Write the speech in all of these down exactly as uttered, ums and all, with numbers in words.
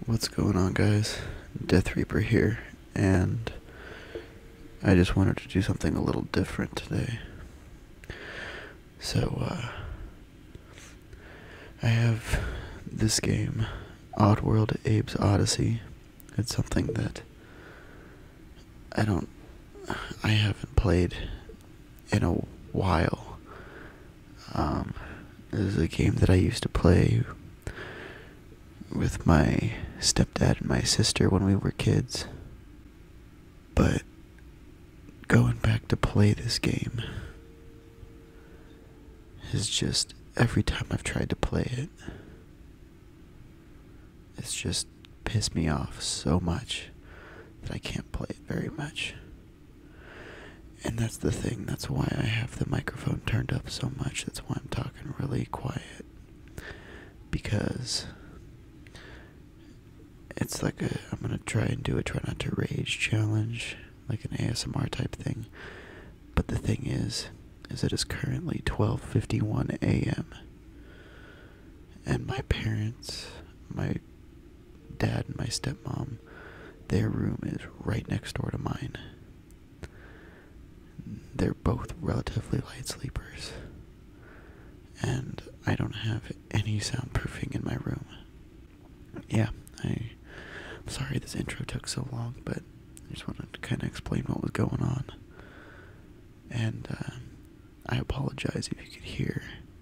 What's going on, guys? Death Reaper here, and I just wanted to do something a little different today. So, uh, I have this game, Oddworld Abe's Odyssey. It's something that I don't, I haven't played in a while. Um, this is a game that I used to play with my stepdad and my sister when we were kids. But going back to play this game is just, every time I've tried to play it, it's just pissed me off so much that I can't play it very much. And that's the thing, that's why I have the microphone turned up so much, that's why I'm talking really quiet. Because it's like a, I'm gonna try and do a try not to rage challenge, like an A S M R type thing. But the thing is, is it is currently twelve fifty-one a m and my parents, my dad and my stepmom, their room is right next door to mine. They're both relatively light sleepers, and I don't have any soundproofing in my room. Yeah, I, I'm sorry this intro took so long, but I just wanted to kind of explain what was going on. And uh, I apologize if you could hear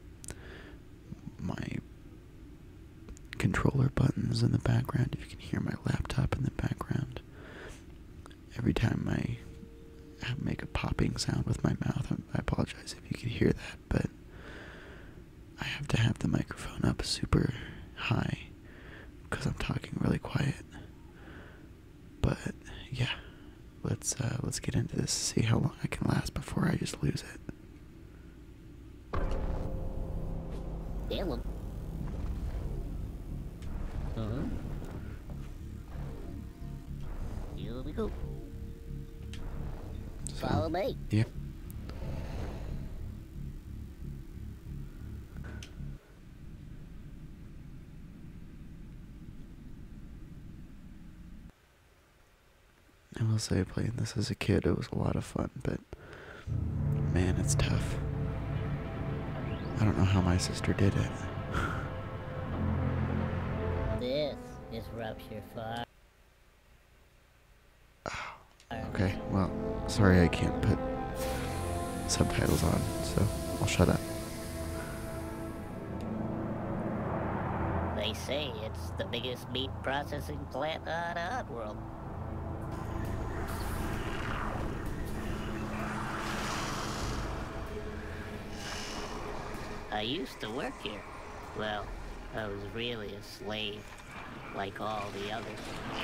my controller buttons in the background, if you can hear my laptop in the background. Every time I make a popping sound with my mouth, I apologize if you could hear that, but I have to have the microphone up super high because I'm talking really quiet. But yeah, let's uh, let's get into this, see how long I can last before I just lose it. Hello. Uh-huh. Here we go. So, Follow me. Yeah. I will say, playing this as a kid, it was a lot of fun, but man, it's tough. I don't know how my sister did it. This is Rupture Farm. Okay, well, sorry I can't put subtitles on, so I'll shut up. They say it's the biggest meat processing plant on Oddworld. I used to work here. Well, I was really a slave, like all the others.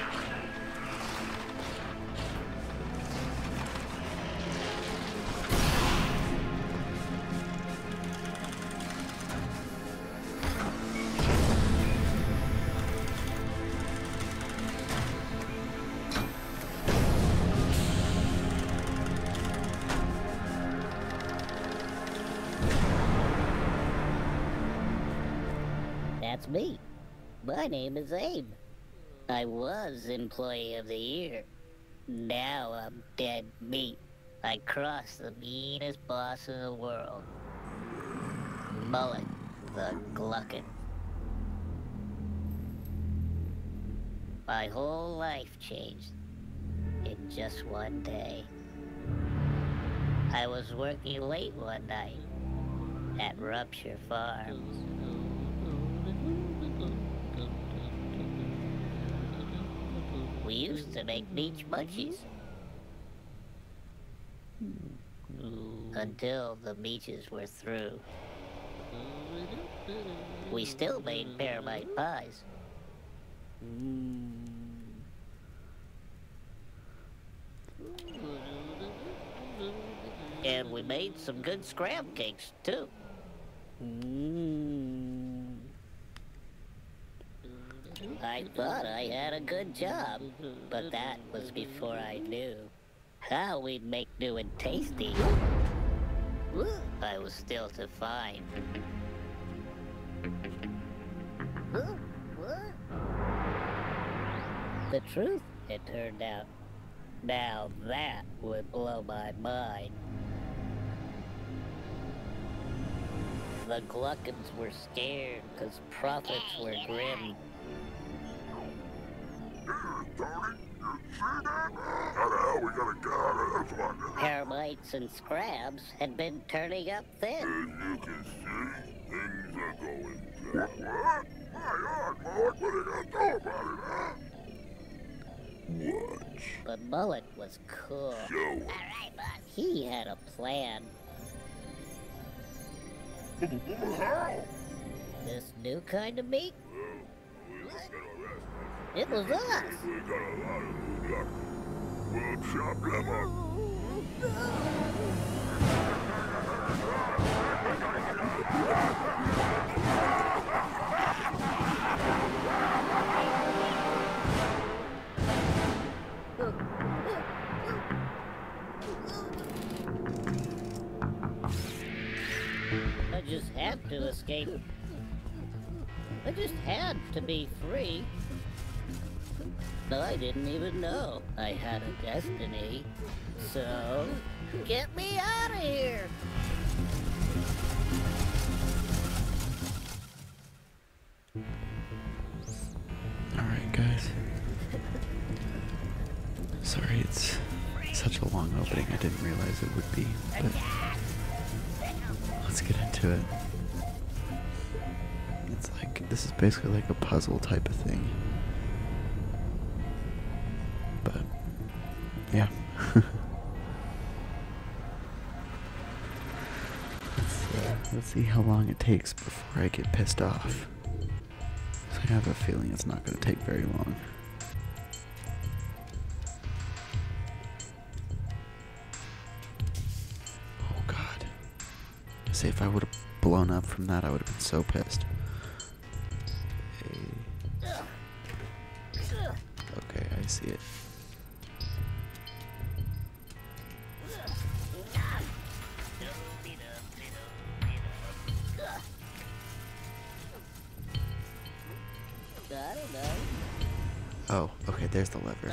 That's me. My name is Abe. I was Employee of the Year. Now I'm dead meat. I crossed the meanest boss in the world. Mullet the Gluckin. My whole life changed in just one day. I was working late one night at Rupture Farms. We used to make beach munchies. Until the beaches were through. We still made pearmite pies. And we made some good scram cakes, too. I thought I had a good job, but that was before I knew how we'd make new and tasty. I was still to find. Huh? What? the truth, it turned out. Now that would blow my mind. The Gluckins were scared because profits were grim. How the hell we gonna get out of this one? Termites and scrabs had been turning up thin. As you can see, things are going down. What? My God, Mullet, what are you gonna do about it, huh? Watch. But Mullet was cool. Show 'em. Alright, boss. He had a plan. How? This new kind of meat, Well, we just got arrested. it was us. We got a lot of new luck. We'll chop them up. I just had to escape. I just had to be free. I didn't even know I had a destiny. So, get me out of here! Alright, guys. Sorry, it's such a long opening. I didn't realize it would be, but let's get into it. It's like, this is basically like a puzzle type of thing. But, yeah. let's, uh, let's see how long it takes before I get pissed off. So I have a feeling it's not going to take very long. Oh god. See, if I would have blown up from that, I would have been so pissed. Okay. Okay, I see it. I don't know. Oh, okay, there's the lever.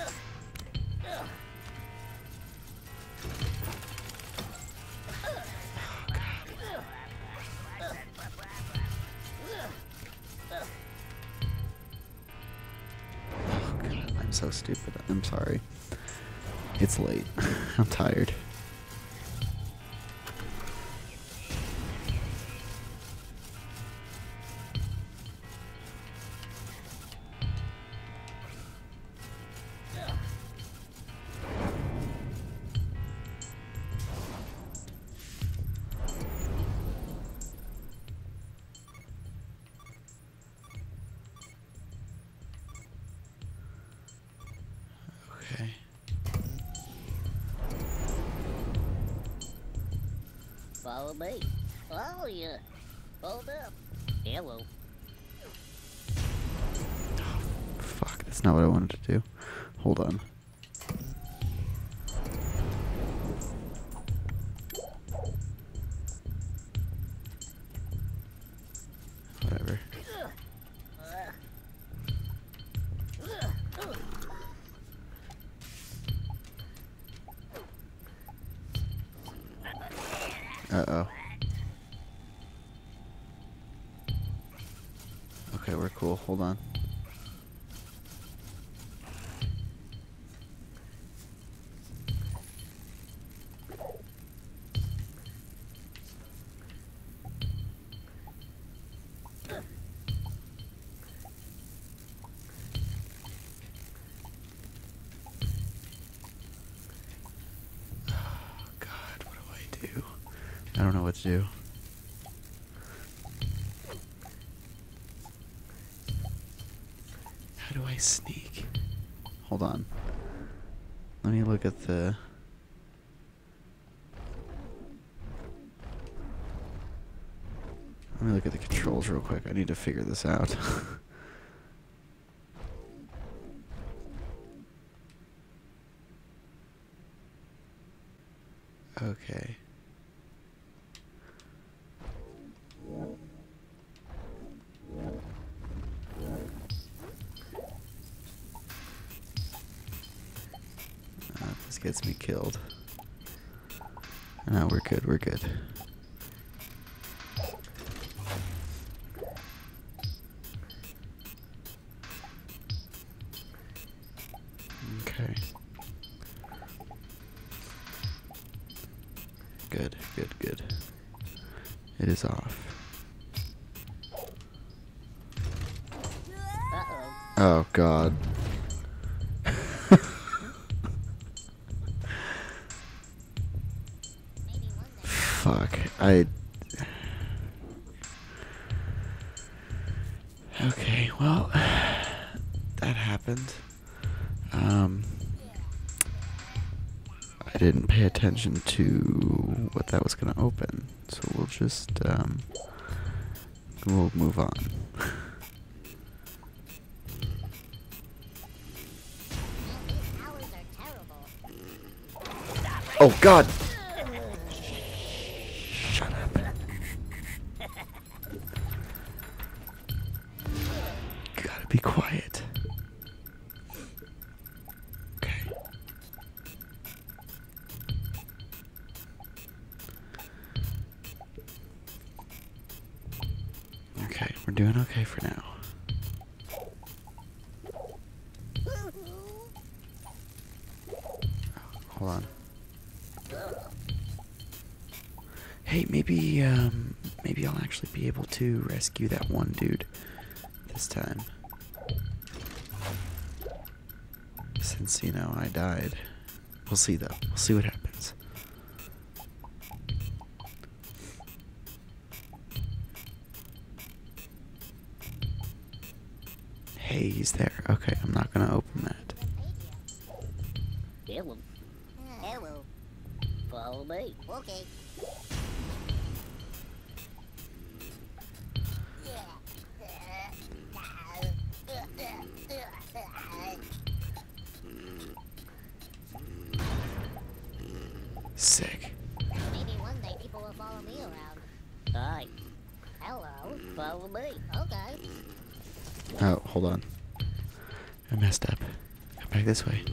Oh god, I'm so stupid. I'm sorry. It's late. I'm tired. Okay. Follow me. Follow you. Hold up. Hello. Fuck, that's not what I wanted to do. Hold on. Whatever. Uh-oh. Okay, we're cool. Hold on. Oh, God, what do I do? I don't know what to do. How do I sneak? Hold on. Let me look at the... Let me look at the controls real quick. I need to figure this out. Okay. gets me killed. No, we're good, we're good. Okay. Good, good, good. It is off. Uh-oh. Oh, God. Fuck. I... Okay, well, that happened. Um, I didn't pay attention to what that was gonna open, so we'll just, um, we'll move on. Oh, God! Shut up. Gotta be quiet. Okay. Okay, we're doing okay for now. Hold on. Hey, maybe, um, maybe I'll actually be able to rescue that one dude this time. Since, you know, I died. We'll see, though. We'll see what happens. Hey, he's there. Okay, I'm not gonna open that. Hello. Hello. Follow me. Okay. Sick. Maybe one day people will follow me around. Hi. Hello. Follow me. Okay. Oh, hold on. I messed up. Come back this way.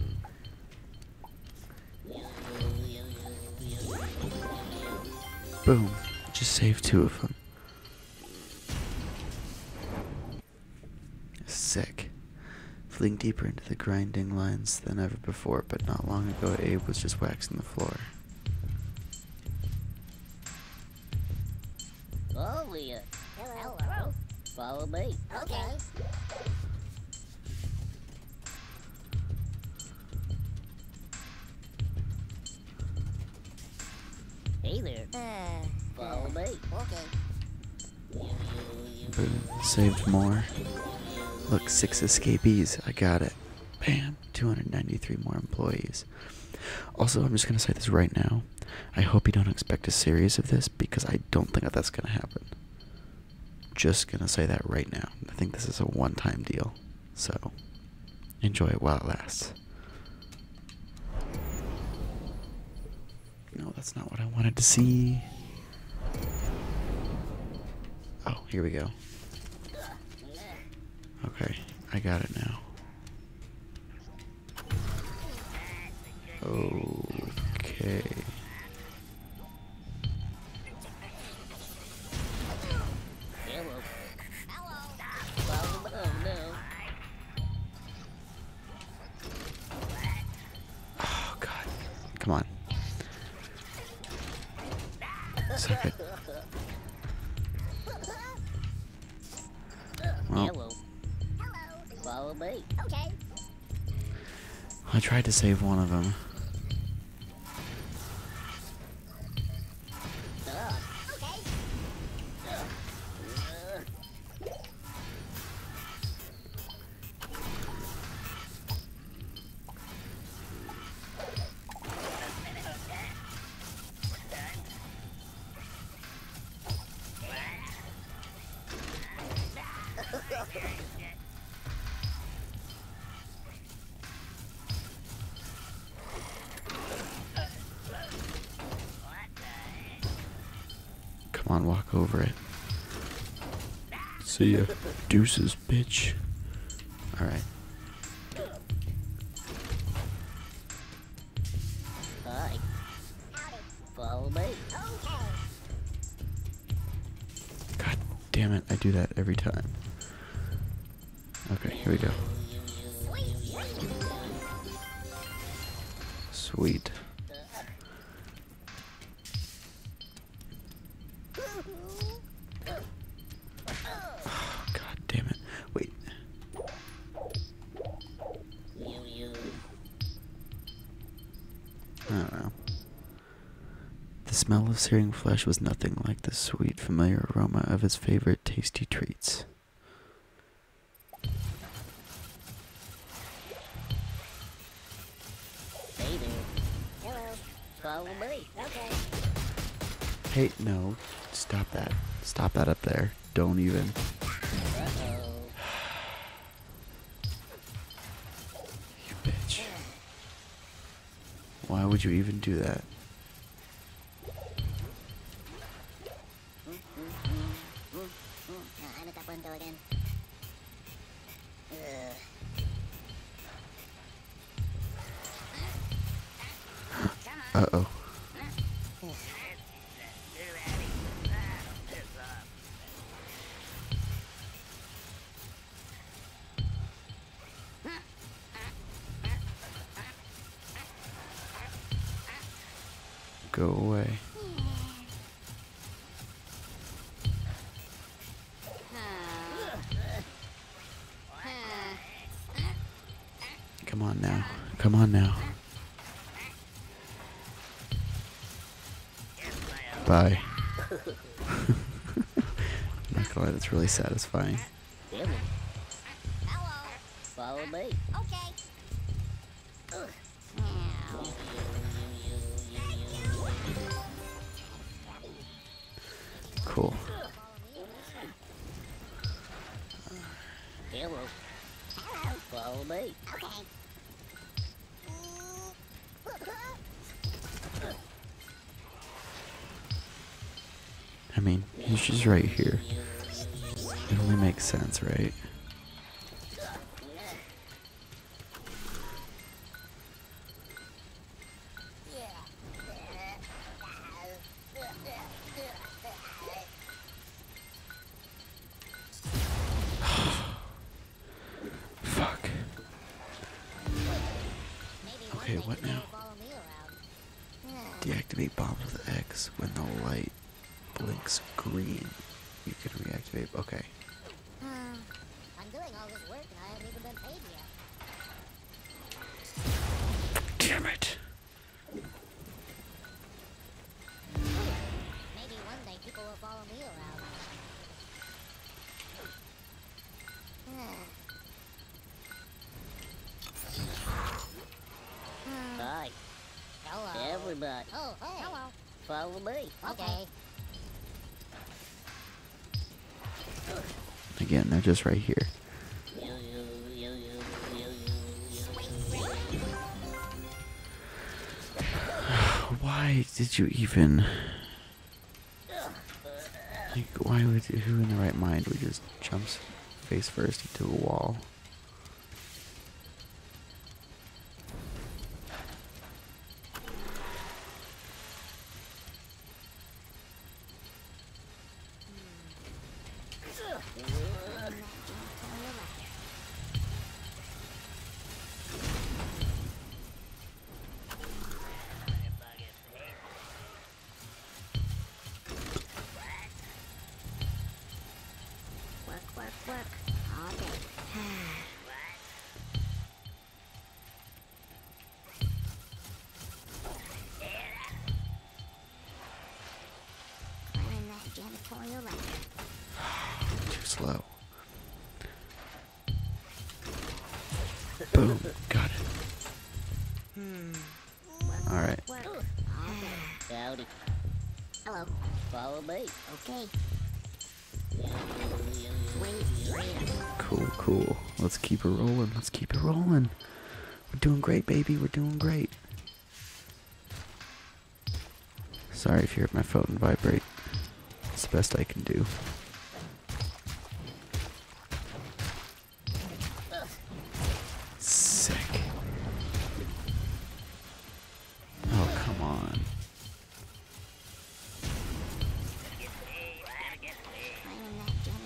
Boom. Just saved two of them. Sick. Fleeing deeper into the grinding lines than ever before, but not long ago Abe was just waxing the floor. Oh, Leah. Hello. Follow me. Okay. Hey there. Uh, Follow me. okay. Boom. Saved more. Look, six escapees. I got it. Bam. two hundred ninety-three more employees. Also, I'm just going to say this right now. I hope you don't expect a series of this because I don't think that that's going to happen. Just going to say that right now. I think this is a one-time deal. So, enjoy it while it lasts. No, that's not what I wanted to see. Oh, here we go. Okay, I got it now. Okay. Hello. Hello. Follow me. Oh, no. Oh, God. Come on. Suck it. Well, Hello. Hello. Follow me. Okay. I tried to save one of them. Ah. Okay. Come on, walk over it. See ya. Deuces, bitch. Alright. damn it, I do that every time. Okay, here we go. Sweet. God damn it. Wait. I don't know. The smell of searing flesh was nothing like the sweet, familiar aroma of his favorite tasty treats. Hey there. Hello. Follow me. Okay. Hey, no. Stop that. Stop that up there. Don't even. Uh-oh. You bitch. Why would you even do that? Uh, I'm at that window again. Ugh. Uh-oh. Go away. Come on now. Come on now. Bye. I'm not gonna lie, that's really satisfying. Damn it. Hello. Follow me. Okay. Ugh. Meow. Cool. Hello. Hello. Follow me. Okay. I mean, he's just right here. It only makes sense, right? Fuck. Maybe Okay, one day what you can now? follow me around. Deactivate bombs with X when the light blinks green. You can reactivate. Okay. Uh, I'm doing all this work and I haven't even been paid yet. Damn it. Maybe one day people will follow me around. Hi, Hello. everybody. Oh, hey. Hello. Follow me. Okay. Again, they're just right here. You, you, you, you, you, you, you. Why did you even... Like, why would you, who in the right mind would just jump face first into a wall? Work, work, work. All day. Climbing that janitorial ladder. Too slow. Boom. Got it. Alright. Work. All day. Howdy. Hello. Follow me. Okay. You, you, you, Wait, wait. Cool, cool. Let's keep it rolling. Let's keep it rolling. We're doing great, baby. We're doing great. Sorry if you heard my phone vibrate. It's the best I can do. Sick. Oh, come on. Climbing that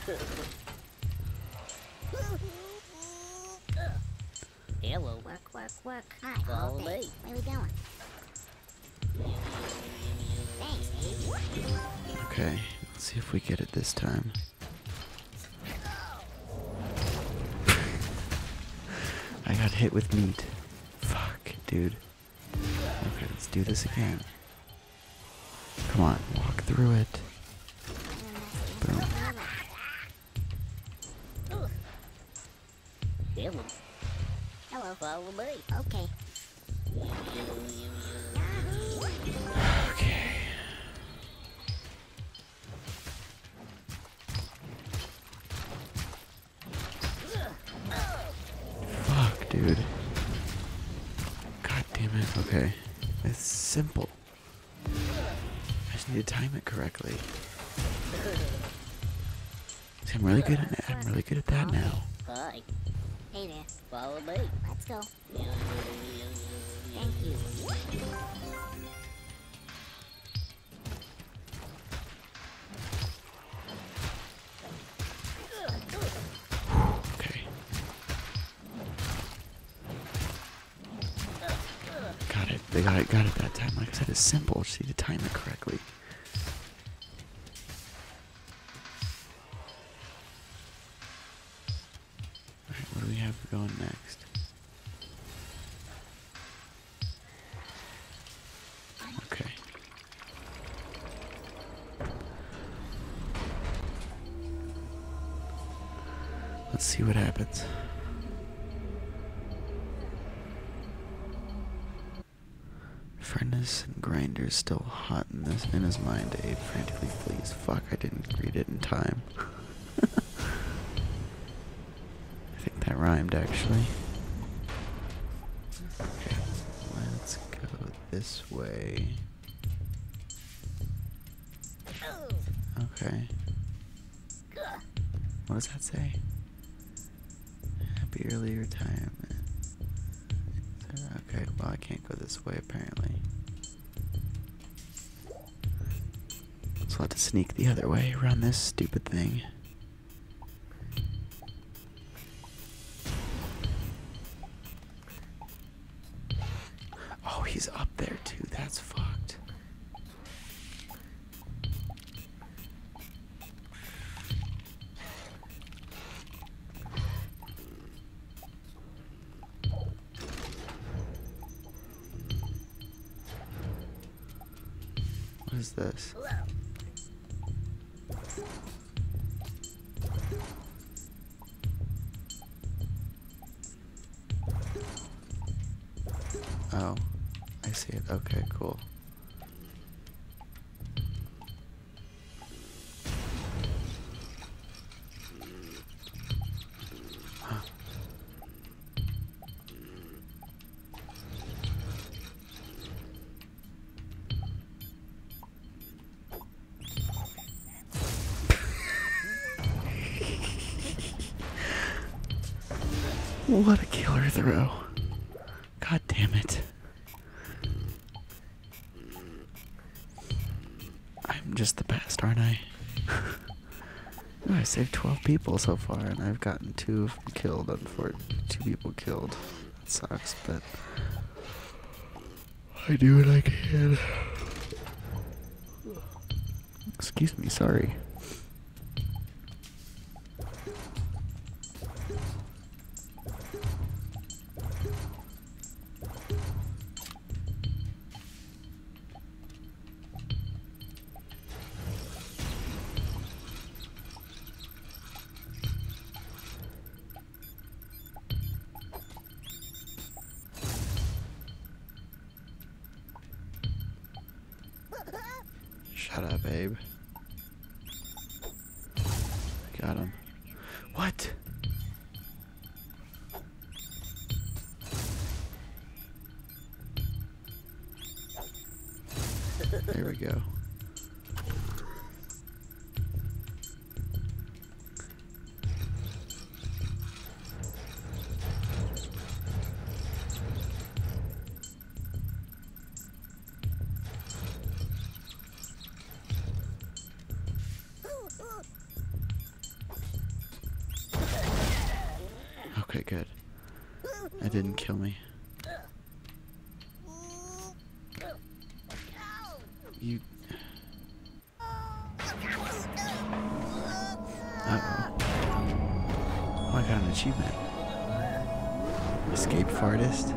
Hello. Work, work, work. Hi, Follow all day. me. Where we going? Thanks, Abe. Okay, let's see if we get it this time. I got hit with meat. Fuck, dude. Okay, let's do this again. Come on, walk through it. Boom. Hello. Hello. Follow me. Okay. Okay. Fuck, dude. God damn it. Okay. It's simple. I just need to time it correctly. See, I'm really good at it. I'm really good at that now. Hi. Hey there. Follow me. Let's go. Thank you. Okay. Got it. They got it. Got it that time. Like I said, it's simple. Just need to time it correctly. Alright, what do we have going next? Okay. Let's see what happens. Furnace and grinders still hot in this in his mind. Abe frantically flees. Fuck! I didn't read it in time. I think that rhymed actually. Okay, let's go this way. Okay. What does that say? Happy early retirement. Okay, well I can't go this way apparently. So I'll have to sneak the other way around this stupid thing. Oh, he's up there too. That's fucked. What is this? Oh, I see it. Okay, cool. Huh. What a killer throw. God damn it. I'm just the best, aren't I? Ooh, I saved twelve people so far, and I've gotten two of them killed. Unfortunately, two people killed. That sucks, but I do what I can. Excuse me, sorry. Shut up, Abe. Got him. What? There we go. Okay, good. It didn't kill me. You... Uh-oh. Oh, I got an achievement. Escape fartist?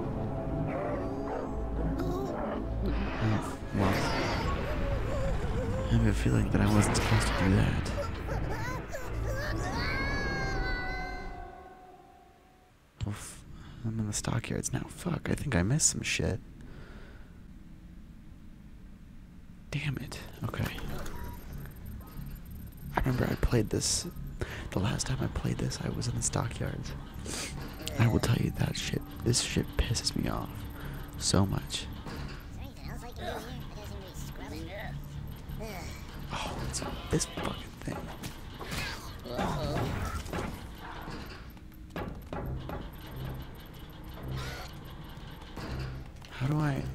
Oh, well. I have a feeling that I wasn't supposed to do that. Well, f I'm in the stockyards now. Fuck, I think I missed some shit. Damn it. Okay. I remember I played this... The last time I played this, I was in the stockyards. I will tell you that shit. This shit pisses me off so much. Oh, it's this fucking thing. How do I...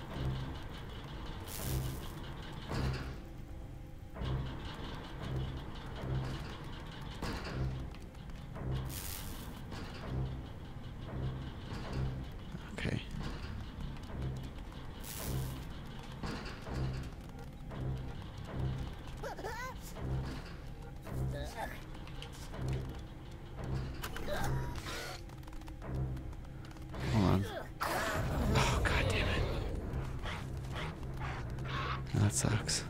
Okay. Hold on. Oh, god damn it. That sucks.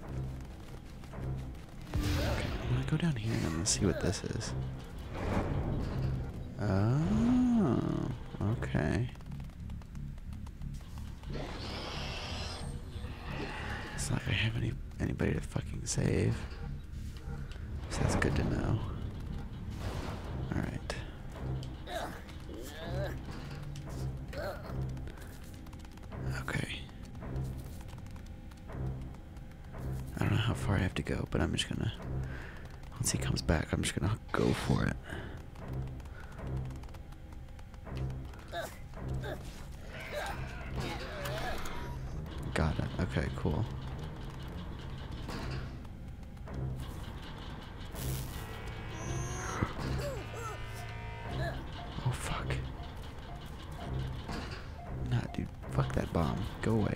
Okay, I'm gonna go down here and I'm gonna see what this is. Oh, okay. It's not like I have any anybody to fucking save. So that's good to know. Alright. Okay. I don't know how far I have to go, but I'm just gonna... Once he comes back, I'm just gonna go for it. Got it. Okay, cool. Oh, fuck. Nah, dude. Fuck that bomb. Go away.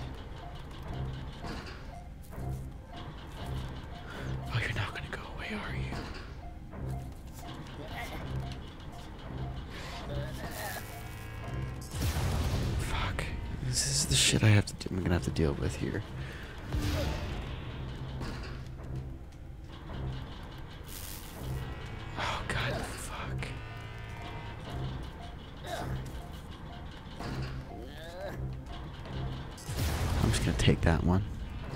Oh, you're not gonna go away, are you? Fuck. This is the shit I have to do. I'm gonna have to deal with here. Oh, god, fuck. I'm just gonna take that one.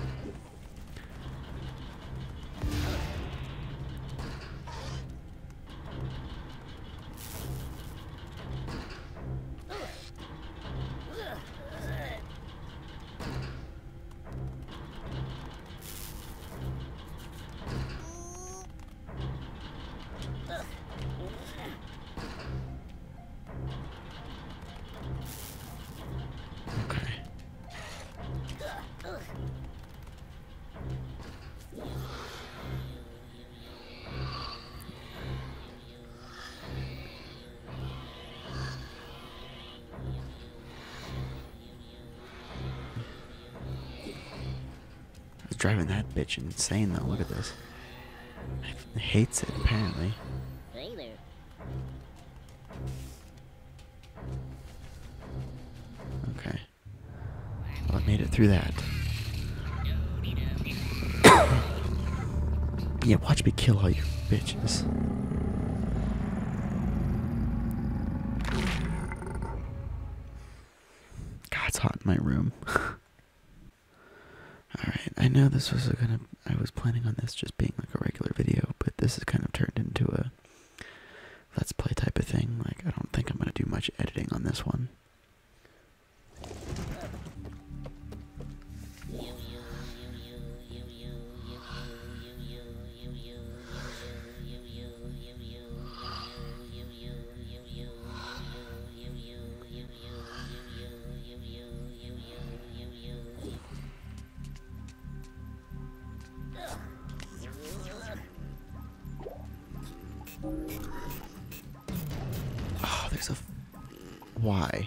Okay. I was driving that bitch insane though. Look at this. It hates it apparently. Hey there. Okay. Well, I made it through that. Yeah, watch me kill all you bitches. God, it's hot in my room. Alright, I know this was a gonna... I was planning on this just being like a regular video, but this has kind of turned into a let's play type of thing. Like, I don't think I'm gonna do much editing on this one. There's a... F Why?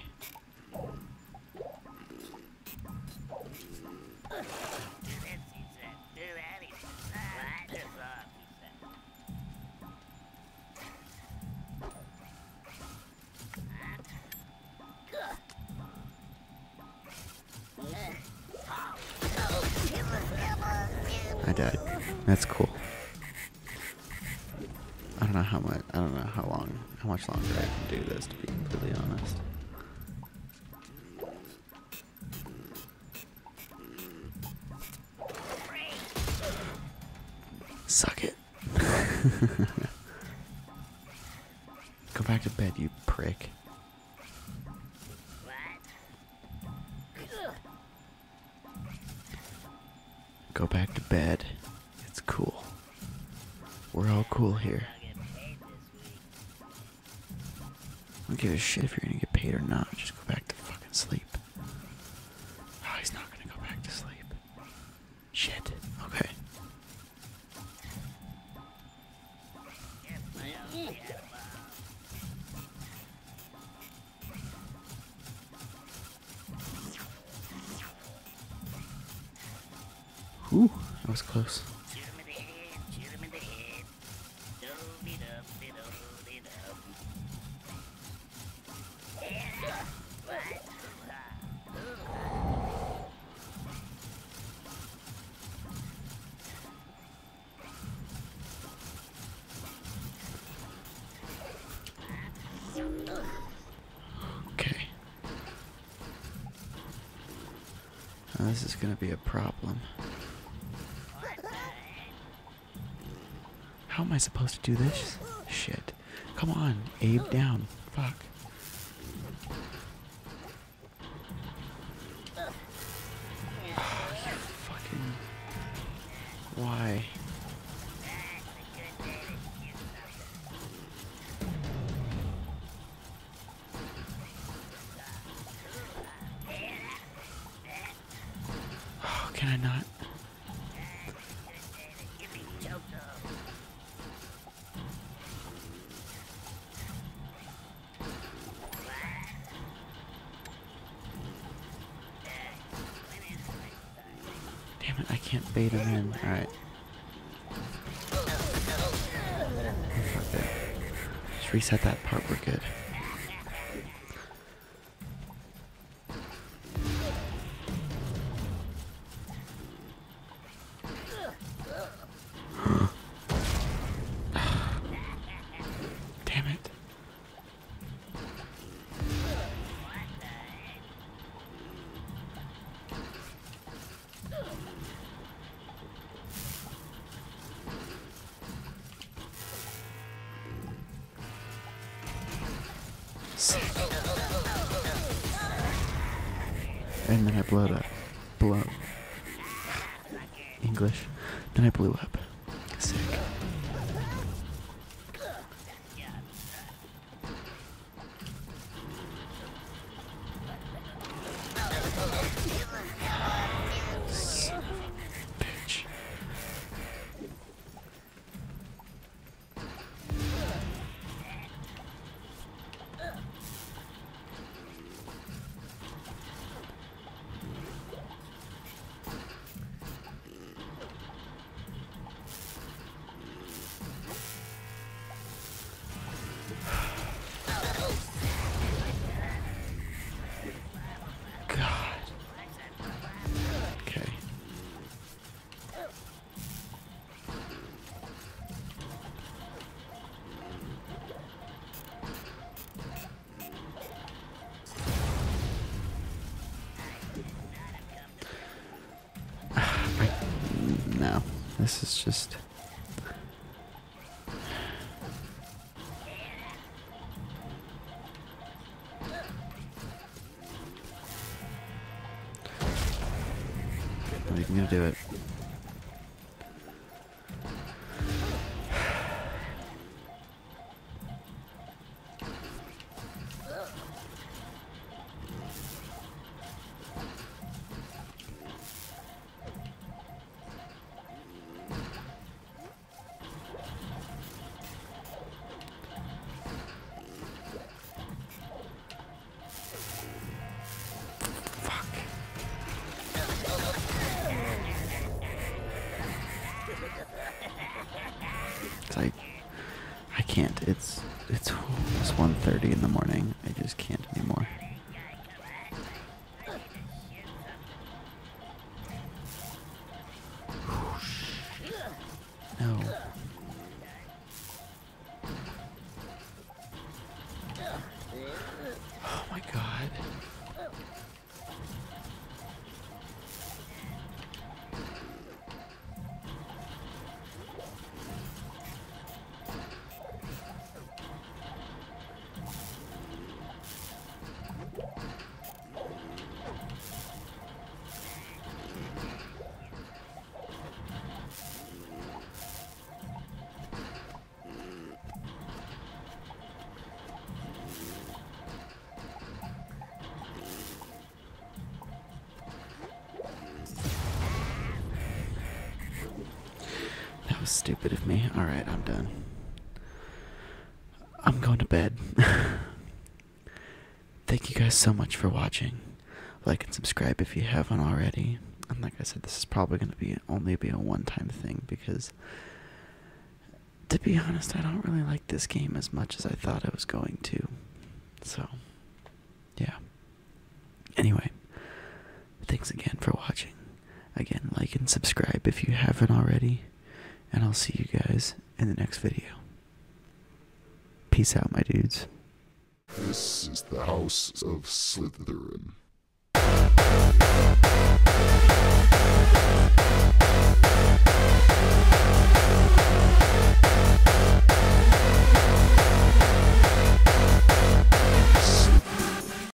I died. That's cool. I don't know how much. I don't know how long. How much longer I can do this, to be completely honest. Suck it. Go back to bed, you prick. Go back to bed. It's cool. We're all cool here. I don't give a shit if you're gonna get paid or not. Just go back to fucking sleep. Oh, he's not gonna go back to sleep. Shit. Okay. Whew, that was close. Okay. Now this is gonna be a problem. How am I supposed to do this? Shit. Come on, Abe, down. Fuck. Oh, you fucking... Why? Oh, can I not? Damn it, I can't bait him in. Alright. Fuck it. Just reset that part, we're good. Damn it. Sick. And then I blew it up. Blow. English. Then I blew up. Sick. Son of a bitch. God. Okay. I, no, this is just... I'm not even gonna do it. because I, I can't. It's it's it's one thirty in the morning. I just can't anymore. No. Oh my god. That was stupid of me. Alright, I'm done. I'm going to bed. Thank you guys so much for watching. Like and subscribe if you haven't already. And like I said, this is probably going to be only be a one-time thing because, to be honest, I don't really like this game as much as I thought I was going to. So, yeah. Anyway, thanks again for watching. Again, like and subscribe if you haven't already. And I'll see you guys in the next video. Peace out, my dudes. This is the House of Slytherin.